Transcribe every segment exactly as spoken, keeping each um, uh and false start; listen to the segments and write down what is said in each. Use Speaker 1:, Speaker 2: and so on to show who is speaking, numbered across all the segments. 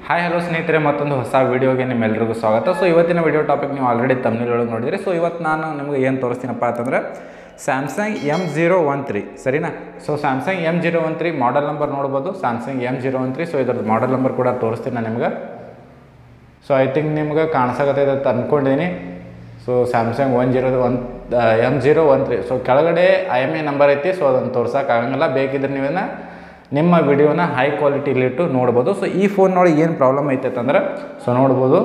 Speaker 1: Hi hello ಸ್ನೇಹಿತರೆ, ಮತ್ತೊಂದು ಹೊಸ ವೀಡಿಯೋಗೆ ನಿಮ್ಮೆಲ್ಲರಿಗೂ ಸ್ವಾಗತ. ಸೊ ಇವತ್ತಿನ ವಿಡಿಯೋ ಟಾಪಿಕ್ ನೀವು ಆಲ್ರೆಡಿ ತಮಿಳ್ ಒಳಗೆ ನೋಡಿದ್ರಿ. ಸೊ ಇವತ್ತು ನಾನು ನಿಮಗೆ ಏನು ತೋರಿಸ್ತೀನಪ್ಪ ಅಂತಂದರೆ Samsung M zero one three ಸರಿನಾ. So Samsung M zero one three model number ನೋಡ್ಬೋದು, Samsung M zero one three. So ಇದ್ರದ್ದು ಮಾಡಲ್ ನಂಬರ್ ಕೂಡ ತೋರಿಸ್ತೀನಿ ನಾನು ನಿಮ್ಗೆ. ಸೊ ಐ ಥಿಂಕ್ ನಿಮ್ಗೆ ಕಾಣಿಸಕತ್ತೈತೆ ಅಂತ ಅಂದ್ಕೊಂಡಿದ್ದೀನಿ. So Samsung one zero one M zero one three. So ಕೆಳಗಡೆ ಐ ಎಮ್ ಎ ನಂಬರ್ ಐತಿ. ಸೊ ಅದನ್ನು ತೋರ್ಸೋಕ್ಕಾಗಂಗಿಲ್ಲ. ಬೇಕಿದ್ರೆ ನೀವೇನ ನಿಮ್ಮ ವಿಡಿಯೋನ ಹೈ ಕ್ವಾಲಿಟಿಲಿಟ್ಟು ನೋಡ್ಬೋದು. ಸೊ ಈ ಫೋನ್ನೊಳಗೆ ಏನು ಪ್ರಾಬ್ಲಮ್ ಐತೆ ಅಂದ್ರೆ ಸೊ ನೋಡ್ಬೋದು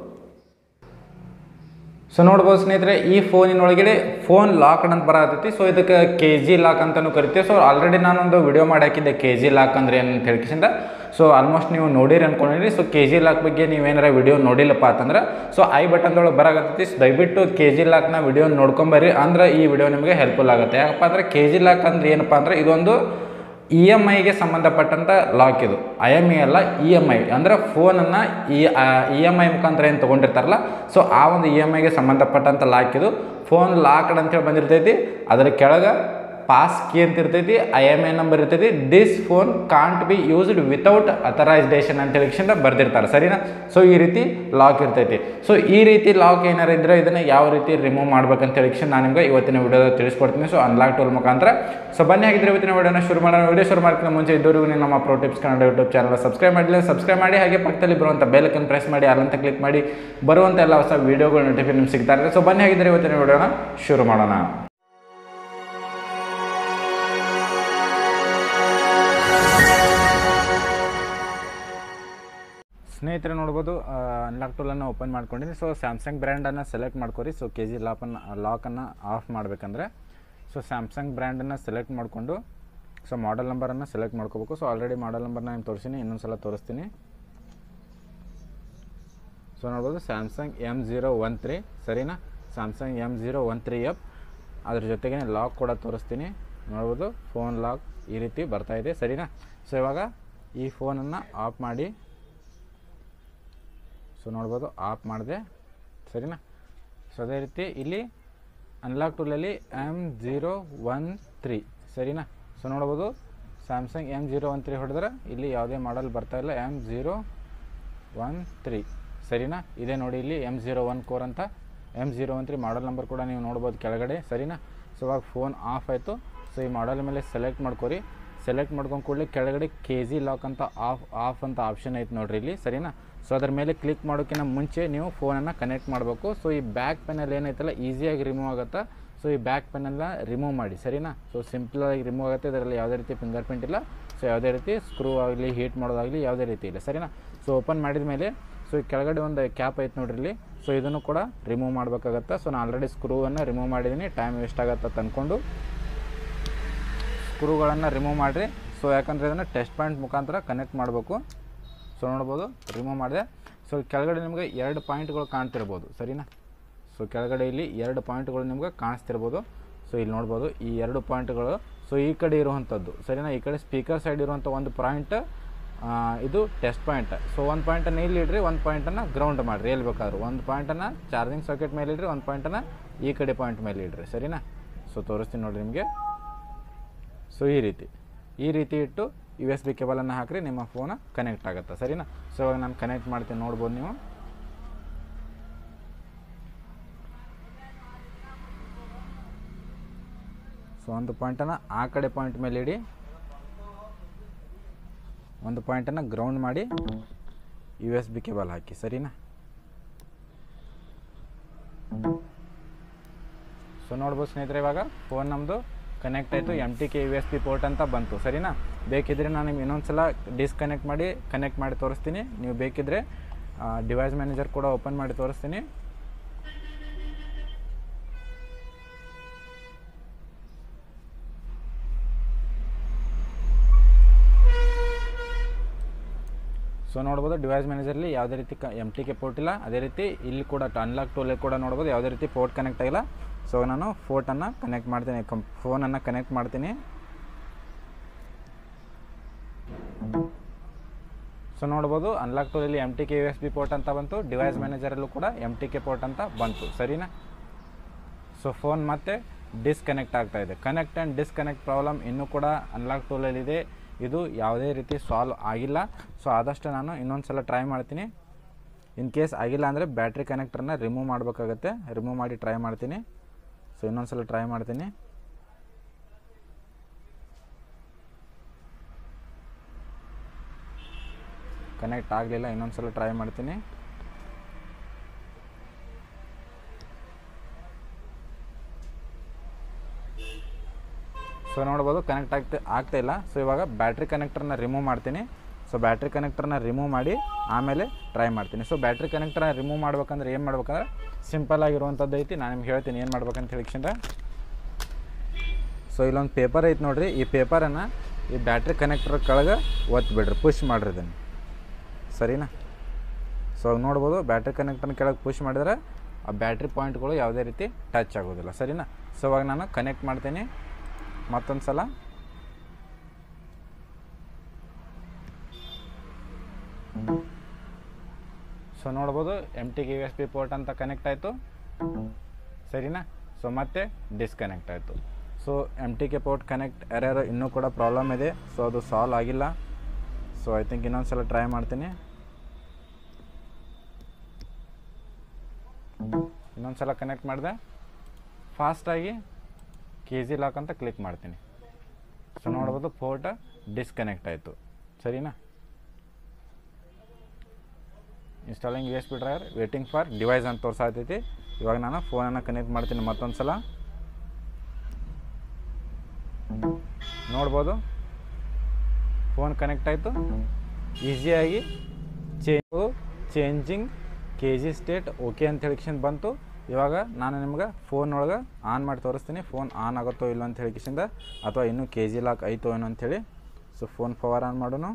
Speaker 1: ಸೊ ನೋಡ್ಬೋದು ಸ್ನೇಹಿತರೆ, ಈ ಫೋನಿನೊಳಗಡೆ ಫೋನ್ ಲಾಕ್ಡ್ ಅಂತ ಬರತೈತಿ. ಸೊ ಇದಕ್ಕೆ ಕೆ ಜಿ ಲಾಕ್ ಅಂತಲೂ ಕರಿತೀವಿ. ಸೊ ಆಲ್ರೆಡಿ ನಾನೊಂದು ವಿಡಿಯೋ ಮಾಡಿ ಹಾಕಿದ್ದೆ ಕೆ ಜಿ ಲಾಕ್ ಅಂದರೆ ಏನು ಅಂತ ಹೇಳ್ಕಿಸಿಂದ. ಸೊ ಆಲ್ಮೋಸ್ಟ್ ನೀವು ನೋಡಿರಿ ಅನ್ಕೊಂಡಿರಿ. ಸೊ ಕೆ ಜಿ ಲಾಕ್ ಬಗ್ಗೆ ನೀವೇನಾರ ವಿಡಿಯೋ ನೋಡಿಲ್ಲಪ್ಪ ಅಂತಂದ್ರೆ ಸೊ ಐ ಬಟನ್ದೊಳಗೆ ಬರಾಗತ್ತೈತಿ. ಸೊ ದಯವಿಟ್ಟು ಕೆ ಜಿ ಲಾಕ್ನ ವಿಡಿಯೋ ನೋಡ್ಕೊಂಬರ್ರಿ, ಅಂದ್ರೆ ಈ ವಿಡಿಯೋ ನಿಮಗೆ ಹೆಲ್ಪ್ಫುಲ್ ಆಗುತ್ತೆ. ಯಾಕಪ್ಪ ಅಂದರೆ ಕೆ ಜಿ ಲಾಕ್ ಅಂದ್ರೆ ಏನಪ್ಪ ಅಂದರೆ ಇದೊಂದು ಇ ಎಮ್ ಐಗೆ ಸಂಬಂಧಪಟ್ಟಂಥ ಲಾಕ್. ಇದು ಐ ಎಮ್ ಐ ಅಲ್ಲ, ಇ ಎಮ್ ಐ ಅಂದರೆ ಫೋನನ್ನು ಇ ಇ ಎಮ್ ಐ ಮುಖಾಂತರ ಏನು ತೊಗೊಂಡಿರ್ತಾರಲ್ಲ, ಸೊ ಆ ಒಂದು ಇ ಎಮ್ ಐಗೆ ಸಂಬಂಧಪಟ್ಟಂಥ ಲಾಕ್ ಇದು. ಫೋನ್ ಲಾಕ್ಡ್ ಅಂತೇಳಿ ಬಂದಿರ್ತೈತಿ, ಅದರ ಕೆಳಗೆ ಪಾಸ್ ಕೀ ಅಂತ ಇರ್ತೈತಿ, ಐ ಎಮ್ ಐ ನಂಬರ್ ಇರ್ತೈತಿ. This phone can't be used without authorisation ಅಂತ ಹೇಳಿಕ್ಷಿಂದ ಬರ್ದಿರ್ತಾರೆ ಸರಿನಾ. ಸೊ ಈ ರೀತಿ ಲಾಕ್ ಇರ್ತೈತಿ. ಸೊ ಈ ರೀತಿ ಲಾಕ್ ಏನಾರು ಇದ್ರೆ ಇದನ್ನು ಯಾವ ರೀತಿ ರಿಮೂವ್ ಮಾಡ್ಬೇಕಂತ ಹೇಳಿಕ್ಷನ್ ನಾನು ನಿಮಗೆ ಇವತ್ತಿನ ವಿಡಿಯೋದಲ್ಲಿ ತಿಳಿಸ್ಕೊಡ್ತೀನಿ. ಸೊ ಅನ್ಲಾಕ್ ಟೂಲ್ ಮುಖಾಂತರ. ಸೊ ಬನ್ನಿ, ಹಾಗಿದ್ರೆ ಇವತ್ತಿನ ವಿಡಿಯೋನ ಶುರು ಮಾಡೋಣ. ವಿಡಿಯೋ ಶುರು ಮಾಡ್ಕೊಂಡು ಮುಂಚೆ ಇದ್ದವರಿಗೂ ನೀವು ನಮ್ಮ pro tips Kannada YouTube channel subscribe ಮಾಡಿಲ್ಲ ಸಬ್ಸ್ಕ್ರೈಬ್ ಮಾಡಿ, ಹಾಗೆ ಪಕ್ಕದಲ್ಲಿ ಬರುವಂಥ ಬೆಲ್ಕನ್ನು ಪ್ರೆಸ್ ಮಾಡಿ ಅಲ್ಲಂತ ಕ್ಲಿಕ್ ಮಾಡಿ ಬರುವಂಥ ಎಲ್ಲ ಹೊಸ ವೀಡಿಯೋಗಳು ನೋಟಿಫಿಕೇಶನ್ ಸಿಗ್ತಾ ಇರುತ್ತೆ. ಸೊ ಬನ್ನಿ, ಹಾಗಿದ್ರೆ ಇವತ್ತಿನ ವಿಡಿಯೋನ ಶುರು ಮಾಡೋಣ. ಸ್ನೇಹಿತರೆ ನೋಡ್ಬೋದು, ಅನ್ಲಾಕ್ ಟೂಲನ್ನು ಓಪನ್ ಮಾಡ್ಕೊಂಡಿನಿ. ಸೊ ಸ್ಯಾಮ್ಸಂಗ್ ಬ್ರ್ಯಾಂಡನ್ನು ಸೆಲೆಕ್ಟ್ ಮಾಡ್ಕೊರಿ. ಸೊ ಕೆ ಜಿ ಲಾಕನ್ನು ಲಾಕನ್ನು ಆಫ್ ಮಾಡಬೇಕಂದ್ರೆ ಸೊ ಸ್ಯಾಮ್ಸಂಗ್ ಬ್ರ್ಯಾಂಡನ್ನು ಸೆಲೆಕ್ಟ್ ಮಾಡಿಕೊಂಡು ಸೊ ಮಾಡಲ್ ನಂಬರನ್ನು ಸೆಲೆಕ್ಟ್ ಮಾಡ್ಕೋಬೇಕು. ಸೊ ಆಲ್ರೆಡಿ ಮಾಡಲ್ ನಂಬರ್ನ ನಾನು ತೋರಿಸ್ತೀನಿ, ಇನ್ನೊಂದು ಸಲ ತೋರಿಸ್ತೀನಿ. ಸೊ ನೋಡ್ಬೋದು Samsung M zero one three ಸರಿನಾ. Samsung M zero one three F. ಅದ್ರ ಜೊತೆಗೆ ಲಾಕ್ ಕೂಡ ತೋರಿಸ್ತೀನಿ. ನೋಡ್ಬೋದು ಫೋನ್ ಲಾಕ್ ಈ ರೀತಿ ಬರ್ತಾಯಿದೆ ಸರಿನಾ. ಸೊ ಇವಾಗ ಈ ಫೋನನ್ನು ಆಫ್ ಮಾಡಿ. ಸೊ ನೋಡ್ಬೋದು ಆಫ್ ಮಾಡಿದೆ ಸರಿನಾ. ಸೊ ಅದೇ ರೀತಿ ಇಲ್ಲಿ ಅನ್ಲಾಕ್ ಟೂಲಲ್ಲಿ ಎಮ್ ಜೀರೋ ಒನ್ ತ್ರೀ ಸರಿನಾ. ಸೊ ನೋಡ್ಬೋದು Samsung M zero one three ಹೊಡೆದ್ರೆ ಇಲ್ಲಿ ಯಾವುದೇ ಮಾಡಲ್ ಬರ್ತಾಯಿಲ್ಲ, ಎಮ್ ಜೀರೋ ಒನ್ ತ್ರೀ ಸರಿನಾ. ಇದೆ ನೋಡಿ ಇಲ್ಲಿ ಎಮ್ ಜೀರೋ ಒನ್ ಕೋರ್ ಅಂತ M zero one three model number ಕೂಡ ನೀವು ನೋಡ್ಬೋದು ಕೆಳಗಡೆ ಸರಿನಾ. ಸೊ ಇವಾಗ ಫೋನ್ ಆಫ್ ಆಯಿತು. ಸೊ ಈ ಮಾಡಲ್ ಮೇಲೆ ಸೆಲೆಕ್ಟ್ ಮಾಡ್ಕೊರಿ. ಸೆಲೆಕ್ಟ್ ಮಾಡ್ಕೊಂಡು ಕೂಡಲೇ ಕೆಳಗಡೆ ಕೆ ಜಿ ಲಾಕ್ ಅಂತ ಆಫ್ ಆಫ್ ಅಂತ ಆಪ್ಷನ್ ಐತೆ ನೋಡಿರಿ ಇಲ್ಲಿ ಸರಿನಾ. ಸೊ ಅದ್ರ ಮೇಲೆ ಕ್ಲಿಕ್ ಮಾಡೋಕ್ಕಿಂತ ಮುಂಚೆ ನೀವು ಫೋನನ್ನು ಕನೆಕ್ಟ್ ಮಾಡಬೇಕು. ಸೊ ಈ ಬ್ಯಾಕ್ ಪೆನಲ್ಲಿ ಏನೈತಲ್ಲ ಈಸಿಯಾಗಿ ರಿಮೂವ್ ಆಗುತ್ತೆ. ಸೊ ಈ ಬ್ಯಾಕ್ ಪೆನ್ನೆಲ್ಲ ರಿಮೂವ್ ಮಾಡಿ ಸರಿನಾ. ಸೊ ಸಿಂಪಲಾಗಿ ರಿಮೂವ್ ಆಗುತ್ತೆ. ಇದರಲ್ಲಿ ಯಾವುದೇ ರೀತಿ ಫಿಂಗರ್ ಪ್ರಿಂಟ್ ಇಲ್ಲ. ಸೊ ಯಾವುದೇ ರೀತಿ ಸ್ಕ್ರೂ ಆಗಲಿ ಹೀಟ್ ಮಾಡೋದಾಗಲಿ ಯಾವುದೇ ರೀತಿ ಇಲ್ಲ ಸರಿನಾ. ಸೊ ಓಪನ್ ಮಾಡಿದ ಮೇಲೆ ಸೊ ಈ ಕೆಳಗಡೆ ಒಂದು ಕ್ಯಾಪ್ ಐತೆ ನೋಡ್ರಿ ಇಲ್ಲಿ. ಸೊ ಇದನ್ನು ಕೂಡ ರಿಮೂವ್ ಮಾಡಬೇಕಾಗತ್ತೆ. ಸೊ ನಾನು ಆಲ್ರೆಡಿ ಸ್ಕ್ರೂವನ್ನು ರಿಮೂವ್ ಮಾಡಿದ್ದೀನಿ, ಟೈಮ್ ವೇಸ್ಟ್ ಆಗುತ್ತೆ ಅಂತ ಅಂದ್ಕೊಂಡು ಸ್ಕ್ರೂಗಳನ್ನು ರಿಮೂವ್ ಮಾಡಿರಿ. ಸೊ ಯಾಕಂದರೆ ಇದನ್ನು ಟೆಸ್ಟ್ ಪಾಯಿಂಟ್ ಮುಖಾಂತರ ಕನೆಕ್ಟ್ ಮಾಡಬೇಕು. ಸೊ ನೋಡ್ಬೋದು ರಿಮೂವ್ ಮಾಡಿದೆ. ಸೊ ಕೆಳಗಡೆ ನಿಮಗೆ ಎರಡು ಪಾಯಿಂಟ್ಗಳು ಕಾಣ್ತಿರ್ಬೋದು ಸರಿನಾ. ಸೊ ಕೆಳಗಡೆ ಇಲ್ಲಿ ಎರಡು ಪಾಯಿಂಟ್ಗಳು ನಿಮ್ಗೆ ಕಾಣಿಸ್ತಿರ್ಬೋದು. ಸೊ ಇಲ್ಲಿ ನೋಡ್ಬೋದು ಈ ಎರಡು ಪಾಯಿಂಟ್ಗಳು. ಸೊ ಈ ಕಡೆ ಇರುವಂಥದ್ದು ಸರಿನಾ. ಈ ಕಡೆ ಸ್ಪೀಕರ್ ಸೈಡ್ ಇರುವಂಥ ಒಂದು ಪಾಯಿಂಟ್ ಇದು ಟೆಸ್ಟ್ ಪಾಯಿಂಟ್. ಸೊ ಒಂದು ಪಾಯಿಂಟನ್ನು ಇಲ್ಲಿ ಇಡ್ರಿ, ಒಂದು ಪಾಯಿಂಟನ್ನು ಗ್ರೌಂಡ್ ಮಾಡಿರಿ ಎಲ್ಲಿ ಬೇಕಾದ್ರು. ಒಂದು ಪಾಯಿಂಟನ್ನು ಚಾರ್ಜಿಂಗ್ ಸಾಕೆಟ್ ಮೇಲೆ ಇಡ್ರಿ, ಒಂದು ಪಾಯಿಂಟನ್ನು ಈ ಕಡೆ ಪಾಯಿಂಟ್ ಮೇಲೆ ಇಡ್ರಿ ಸರಿನಾ. ಸೊ ತೋರಿಸ್ತೀನಿ ನೋಡಿರಿ ನಿಮಗೆ. ಸೊ ಈ ರೀತಿ ಈ ರೀತಿ ಇಟ್ಟು ಯು ಎಸ್ ಬಿ ಕೇಬಲನ್ನು ಹಾಕಿರಿ, ನಿಮ್ಮ ಫೋನ ಕನೆಕ್ಟ್ ಆಗುತ್ತೆ ಸರಿನಾ. ಸೊ ಇವಾಗ ನಾನು ಕನೆಕ್ಟ್ ಮಾಡ್ತೀನಿ, ನೋಡ್ಬೋದು ನೀವು. ಸೊ ಒಂದು ಪಾಯಿಂಟನ್ನು ಆ ಕಡೆ ಪಾಯಿಂಟ್ ಮೇಲೆ ಇಡಿ, ಒಂದು ಪಾಯಿಂಟನ್ನು ಗ್ರೌಂಡ್ ಮಾಡಿ ಯು ಎಸ್ ಬಿ ಕೇಬಲ್ ಹಾಕಿ ಸರಿನಾ. ಸೊ ನೋಡ್ಬೋದು ಸ್ನೇಹಿತರೆ, ಇವಾಗ ಫೋನ್ ನಮ್ಮದು ಕನೆಕ್ಟ್ ಆಯಿತು. M T K U S B port ಅಂತ ಬಂತು ಸರಿನಾ. ಬೇಕಿದ್ರೆ ನಾನು ನಿಮ್ಗೆ ಇನ್ನೊಂದು ಸಲ ಡಿಸ್ಕನೆಕ್ಟ್ ಮಾಡಿ ಕನೆಕ್ಟ್ ಮಾಡಿ ತೋರಿಸ್ತೀನಿ. ನೀವು ಬೇಕಿದ್ರೆ ಡಿವೈಸ್ ಮ್ಯಾನೇಜರ್ ಕೂಡ ಓಪನ್ ಮಾಡಿ ತೋರಿಸ್ತೀನಿ. ಸೊ ನೋಡ್ಬೋದು ಡಿವೈಸ್ ಮ್ಯಾನೇಜರಲ್ಲಿ ಯಾವುದೇ ರೀತಿ ಕ ಎಮ್ ಟಿ ಕೆ ಪೋರ್ಟ್ ಇಲ್ಲ. ಅದೇ ರೀತಿ ಇಲ್ಲಿ ಕೂಡ ಅನ್ಲಾಕ್ ಟೂಲಲ್ಲಿ ಕೂಡ ನೋಡ್ಬೋದು ಯಾವುದೇ ರೀತಿ ಪೋರ್ಟ್ ಕನೆಕ್ಟ್ ಆಗಿಲ್ಲ. ಸೊ ನಾನು ಫೋಟನ್ನು ಕನೆಕ್ಟ್ ಮಾಡ್ತೀನಿ, ಕಂ ಫೋನನ್ನು ಕನೆಕ್ಟ್ ಮಾಡ್ತೀನಿ. ಸೊ ನೋಡ್ಬೋದು ಅನ್ಲಾಕ್ ಟೂಲಲ್ಲಿ M T K U S B port ಅಂತ ಬಂತು, ಡಿವೈಸ್ ಮ್ಯಾನೇಜರಲ್ಲೂ ಕೂಡ ಎಮ್ ಟಿ ಕೆ ಪೋರ್ಟ್ ಅಂತ ಬಂತು ಸರಿನಾ. ಸೊ ಫೋನ್ ಮತ್ತೆ ಡಿಸ್ಕನೆಕ್ಟ್ ಆಗ್ತಾಯಿದೆ. ಕನೆಕ್ಟ್ ಆ್ಯಂಡ್ ಡಿಸ್ಕನೆಕ್ಟ್ ಪ್ರಾಬ್ಲಮ್ ಇನ್ನೂ ಕೂಡ ಅನ್ಲಾಕ್ ಟೂಲಲ್ಲಿದೆ. ಇದು ಯಾವುದೇ ರೀತಿ ಸಾಲ್ವ್ ಆಗಿಲ್ಲ. ಸೊ ಆದಷ್ಟು ನಾನು ಇನ್ನೊಂದು ಸಲ ಟ್ರೈ ಮಾಡ್ತೀನಿ. ಇನ್ ಕೇಸ್ ಆಗಿಲ್ಲ ಅಂದರೆ ಬ್ಯಾಟ್ರಿ ಕನೆಕ್ಟರ್ನ ರಿಮೂವ್ ಮಾಡಬೇಕಾಗತ್ತೆ. ರಿಮೂವ್ ಮಾಡಿ ಟ್ರೈ ಮಾಡ್ತೀನಿ. ಸೊ ಇನ್ನೊಂದು ಸಲ ಟ್ರೈ ಮಾಡ್ತೀನಿ. ಕನೆಕ್ಟ್ ಆಗಲಿಲ್ಲ. ಇನ್ನೊಂದು ಸಲ ಟ್ರೈ ಮಾಡ್ತೀನಿ. ಸೊ ನೋಡ್ಬೋದು ಕನೆಕ್ಟ್ ಆಗ್ತಾ ಆಗ್ತಾ ಇಲ್ಲ. ಸೊ ಇವಾಗ ಬ್ಯಾಟ್ರಿ ಕನೆಕ್ಟರ್ನ ರಿಮೂವ್ ಮಾಡ್ತೀನಿ. ಸೊ ಬ್ಯಾಟ್ರಿ ಕನೆಕ್ಟರ್ನ ರಿಮೂವ್ ಮಾಡಿ ಆಮೇಲೆ ಟ್ರೈ ಮಾಡ್ತೀನಿ. ಸೊ ಬ್ಯಾಟ್ರಿ ಕನೆಕ್ಟರ್ನ ರಿಮೂವ್ ಮಾಡ್ಬೇಕಂದ್ರೆ ಏನು ಮಾಡ್ಬೇಕಂದ್ರೆ ಸಿಂಪಲ್ ಆಗಿರುವಂಥದ್ದು ಐತಿ. ನಾನು ನಿಮ್ಗೆ ಹೇಳ್ತೀನಿ ಏನು ಮಾಡ್ಬೇಕಂತ ಹೇಳಿಕ್ಷಂದ್ರೆ, ಸೊ ಇಲ್ಲೊಂದು ಪೇಪರ್ ಐತೆ ನೋಡಿರಿ. ಈ ಪೇಪರನ್ನು ಈ ಬ್ಯಾಟ್ರಿ ಕನೆಕ್ಟರ್ ಕೆಳಗೆ ಒತ್ತು ಬಿಡ್ರಿ, ಪುಷ್ ಮಾಡಿರಿ ಇದನ್ನು, ಸರಿನಾ? ಸೊ ನೋಡ್ಬೋದು ಬ್ಯಾಟ್ರಿ ಕನೆಕ್ಟರ್ನ ಕೆಳಗೆ ಪುಷ್ ಮಾಡಿದ್ರೆ ಆ ಬ್ಯಾಟ್ರಿ ಪಾಯಿಂಟ್ಗಳು ಯಾವುದೇ ರೀತಿ ಟಚ್ ಆಗೋದಿಲ್ಲ, ಸರಿನಾ? ಸೊ ಇವಾಗ ನಾನು ಕನೆಕ್ಟ್ ಮಾಡ್ತೀನಿ ಮತ್ತೊಂದು ಸಲ. ಸೊ ನೋಡ್ಬೋದು ಎಮ್ ಟಿಗೆ ಯು ಎಸ್ ಬಿ ಪೋರ್ಟ್ ಅಂತ ಕನೆಕ್ಟ್ ಆಯಿತು, ಸರಿನಾ? ಸೊ ಮತ್ತೆ ಡಿಸ್ಕನೆಕ್ಟ್ ಆಯಿತು. So M T K port connect error ಇನ್ನೂ ಕೂಡ ಪ್ರಾಬ್ಲಮ್ ಇದೆ. ಸೊ ಅದು ಸಾಲ್ವ್ ಆಗಿಲ್ಲ. ಸೊ ಐ ಥಿಂಕ್ ಇನ್ನೊಂದು ಸಲ ಟ್ರೈ ಮಾಡ್ತೀನಿ. ಇನ್ನೊಂದು ಸಲ ಕನೆಕ್ಟ್ ಮಾಡಿದೆ. ಫಾಸ್ಟಾಗಿ ಕೆ ಜಿ ಲಾಕ್ ಅಂತ ಕ್ಲಿಕ್ ಮಾಡ್ತೀನಿ. ಸೊ ನೋಡ್ಬೋದು ಪೋರ್ಟ್ ಡಿಸ್ಕನೆಕ್ಟ್ ಆಯಿತು, ಸರಿನಾ? Installing U S B driver waiting for device ಅಂತ ತೋರಿಸಾತೈತಿ. ಇವಾಗ ನಾನು ಫೋನನ್ನು ಕನೆಕ್ಟ್ ಮಾಡ್ತೀನಿ ಮತ್ತೊಂದು ಸಲ. ನೋಡ್ಬೋದು ಫೋನ್ ಕನೆಕ್ಟ್ ಆಯಿತು. ಈಸಿಯಾಗಿ change changing K G state okay ಅಂತ ಹೇಳಿಕ್ಷನ್ ಬಂತು. ಇವಾಗ ನಾನು ನಿಮ್ಗೆ ಫೋನ್ ಒಳಗೆ ಆನ್ ಮಾಡಿ ತೋರಿಸ್ತೀನಿ, ಫೋನ್ ಆನ್ ಆಗುತ್ತೋ ಇಲ್ಲ ಅಂತ ಹೇಳಿಕಿಸಿಂದ, ಅಥವಾ ಇನ್ನೂ ಕೆ ಜಿ ಲಾಕ್ ಆಯಿತೋ ಏನೋ ಅಂಥೇಳಿ. ಸೊ ಫೋನ್ ಪವರ್ ಆನ್ ಮಾಡೋಣ.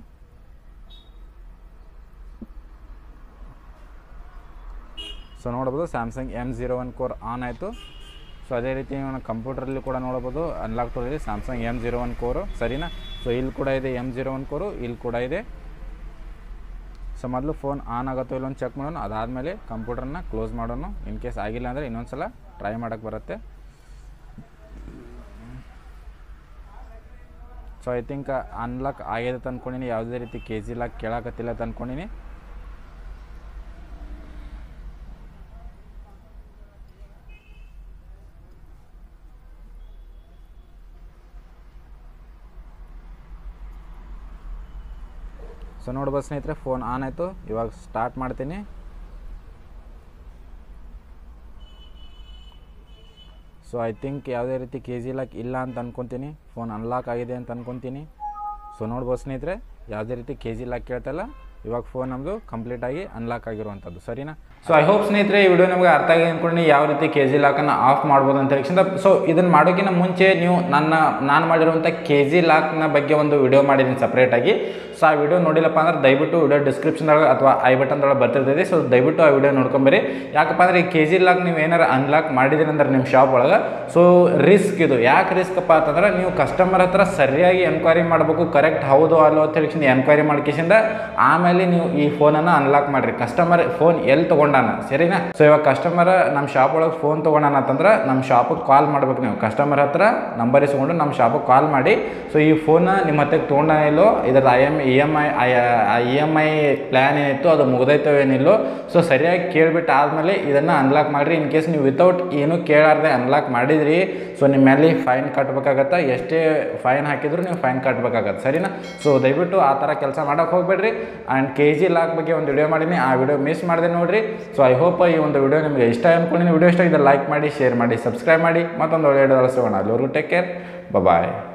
Speaker 1: ಸೊ ನೋಡ್ಬೋದು Samsung M zero one core on ಆಯಿತು. ಸೊ ಅದೇ ರೀತಿ ನೀವು ಕಂಪ್ಯೂಟ್ರಲ್ಲಿ ಕೂಡ ನೋಡ್ಬೋದು ಅನ್ಲಾಕ್ ತೋರಿದೆ Samsung M zero one core, ಸರಿನಾ? ಸೊ ಇಲ್ಲಿ ಕೂಡ ಇದೆ ಎಮ್ ಜೀರೋ ಒನ್ ಕೋರು, ಇಲ್ಲಿ ಕೂಡ ಇದೆ. ಸೊ ಮೊದಲು ಫೋನ್ ಆನ್ ಆಗುತ್ತೋ ಇಲ್ಲ ಒಂದು ಚೆಕ್ ಮಾಡೋಣ. ಅದಾದಮೇಲೆ ಕಂಪ್ಯೂಟರ್ನ ಕ್ಲೋಸ್ ಮಾಡೋಣ. ಇನ್ ಕೇಸ್ ಆಗಿಲ್ಲ ಅಂದರೆ ಇನ್ನೊಂದು ಸಲ ಟ್ರೈ ಮಾಡೋಕ್ಕೆ ಬರುತ್ತೆ. ಸೊ ಐ ಥಿಂಕ್ ಅನ್ಲಾಕ್ ಆಗಿದೆ ಅಂತ ಅಂದ್ಕೊಂಡಿನಿ. ಯಾವುದೇ ರೀತಿ ಕೆ ಜಿ ಲಾಕ್ ಕೇಳಾಕತ್ತಿಲ್ಲ ಅಂತ ಅಂದ್ಕೊಂಡಿನಿ. ಸೊ ನೋಡ್ಬೋದು ಸ್ನೇಹಿತರೆ ಫೋನ್ ಆನ್ ಆಯಿತು. ಇವಾಗ ಸ್ಟಾರ್ಟ್ ಮಾಡ್ತೀನಿ. ಸೊ ಐ ಥಿಂಕ್ ಯಾವುದೇ ರೀತಿ ಕೆ ಜಿ ಲಾಕ್ ಇಲ್ಲ ಅಂತ ಅಂದ್ಕೊತೀನಿ. ಫೋನ್ ಅನ್ಲಾಕ್ ಆಗಿದೆ ಅಂತ ಅಂದ್ಕೊತೀನಿ. ಸೊ ನೋಡ್ಬೋದು ಸ್ನೇಹಿತರೆ ಯಾವುದೇ ರೀತಿ ಕೆ ಜಿ ಲಾಕ್ ಕೇಳ್ತಾಯಿಲ್ಲ. ಇವಾಗ ಫೋನ್ ನಮ್ಮದು ಕಂಪ್ಲೀಟಾಗಿ ಅನ್ಲಾಕ್ ಆಗಿರುವಂಥದ್ದು, ಸರಿನಾ? ಸೊ ಐ ಹೋಪ್ ಸ್ನೇಹಿತರೆ ಈ ವಿಡಿಯೋ ನಿಮಗೆ ಅರ್ಥ ಆಗಿ ಅಂದ್ಕೊಂಡು ಯಾವ ರೀತಿ ಕೆ ಜಿ ಲಾಕನ್ನು ಆಫ್ ಮಾಡ್ಬೋದು ಅಂತ ಹೇಳಿ. ಸೊ ಇದನ್ನು ಮಾಡೋಕ್ಕಿಂತ ಮುಂಚೆ ನೀವು ನನ್ನ ನಾನು ಮಾಡಿರುವಂಥ ಕೆ ಜಿ ಲಾಕ್ನ ಬಗ್ಗೆ ಒಂದು ವಿಡಿಯೋ ಮಾಡಿದ್ದೀನಿ ಸಪ್ರೇಟಾಗಿ. ಸೊ ಆ ವಿಡಿಯೋ ನೋಡಿಲ್ಲಪ್ಪ ಅಂದ್ರೆ ದಯವಿಟ್ಟು ವಿಡಿಯೋ ಡಿಸ್ಕ್ರಿಪ್ಷನ್ದೊಳಗೆ ಅಥವಾ ಐ ಬಟನ್ದೊಳಗೆ ಬರ್ತಿರ್ತೈತಿ. ಸೊ ದಯವಿಟ್ಟು ಆ ವಿಡಿಯೋ ನೋಡ್ಕೊಂಬರಿ. ಯಾಕಪ್ಪ ಅಂದರೆ ಈ ಕೆ ಜಿ ಲಾಕ್ ನೀವು ಏನಾರು ಅನ್ಲಾಕ್ ಮಾಡಿದಿರಿ ಅಂದ್ರೆ ನಿಮ್ಮ ಶಾಪ್ ಒಳಗೆ, ಸೊ ರಿಸ್ಕ್ ಇದು. ಯಾಕೆ ರಿಸ್ಕಪ್ಪ ಅಂತಂದ್ರೆ ನೀವು ಕಸ್ಟಮರ್ ಹತ್ರ ಸರಿಯಾಗಿ ಎನ್ಕ್ವೈರಿ ಮಾಡಬೇಕು, ಕರೆಕ್ಟ್ ಹೌದು ಅಲ್ಲೋ ಅಂತ ಹೇಳಿ ಎನ್ಕ್ವೈರಿ ಮಾಡ್ಕಿಸಿಂದ ಆಮೇಲೆ ನೀವು ಈ ಫೋನನ್ನು ಅನ್ಲಾಕ್ ಮಾಡಿರಿ. ಕಸ್ಟಮರ್ ಫೋನ್ ಎಲ್ಲಿ ತೊಗೊಂಡಾನ, ಸರಿನಾ? ಸೊ ಇವಾಗ ಕಸ್ಟಮರ್ ನಮ್ಮ ಶಾಪ್ ಒಳಗೆ ಫೋನ್ ತೊಗೊಂಡಾನ ಅಂತಂದ್ರೆ ನಮ್ಮ ಶಾಪಿಗೆ ಕಾಲ್ ಮಾಡ್ಬೇಕು. ನೀವು ಕಸ್ಟಮರ್ ಹತ್ರ ನಂಬರ್ ಇಸ್ಕೊಂಡು ನಮ್ಮ ಶಾಪಿಗೆ ಕಾಲ್ ಮಾಡಿ, ಸೊ ಈ ಫೋನ ನಿಮ್ಮ ಹತ್ತಿರ ತೊಗೊಂಡ ಇಲ್ಲೋ, ಇದರ I M E M I E M I plan ಏನಿತ್ತು ಅದು ಮುಗ್ದೈತೋ ಏನಿಲ್ಲೋ, ಸೊ ಸರಿಯಾಗಿ ಕೇಳಿಬಿಟ್ಟು ಆದಮೇಲೆ ಇದನ್ನು ಅನ್ಲಾಕ್ ಮಾಡಿರಿ. ಇನ್ ಕೇಸ್ ನೀವು ವಿತೌಟ್ ಏನೂ ಕೇಳಾರ್ದೆ ಅನ್ಲಾಕ್ ಮಾಡಿದ್ರಿ, ಸೊ ನಿಮ್ಮ ಮೇಲೆ ಫೈನ್ ಕಟ್ಟಬೇಕಾಗತ್ತೆ. ಎಷ್ಟೇ ಫೈನ್ ಹಾಕಿದ್ರು ನೀವು ಫೈನ್ ಕಟ್ಟಬೇಕಾಗತ್ತೆ, ಸರಿನಾ? ಸೊ ದಯವಿಟ್ಟು ಆ ಥರ ಕೆಲಸ ಮಾಡೋಕೆ ಹೋಗಬೇಡ್ರಿ. ಆ್ಯಂಡ್ ಕೆ ಜಿ ಲಾಕ್ ಬಗ್ಗೆ ಒಂದು ವಿಡಿಯೋ ಮಾಡೀನಿ, ಆ ವಿಡಿಯೋ ಮಿಸ್ ಮಾಡಿದೆ ನೋಡಿರಿ. ಸೊ ಐ ಹೋಪ್ ಈ ಒಂದು ವಿಡಿಯೋ ನಿಮಗೆ ಇಷ್ಟ ಅಂದ್ಕೊಂಡಿನಿ. ವಿಡಿಯೋ ಇಷ್ಟ ಇದ್ದರೆ ಲೈಕ್ ಮಾಡಿ, ಶೇರ್ ಮಾಡಿ, ಸಬ್ಸ್ಕ್ರೈಬ್ ಮಾಡಿ. ಮತ್ತೊಂದು ಒಳ್ಳೆಯ ವಿಡಿಯೋ ಸಿಗೋಣ. ಅಲ್ಲಿವರೆಗೂ ಟೇಕ್ ಕೇರ್, ಬಾಯ್.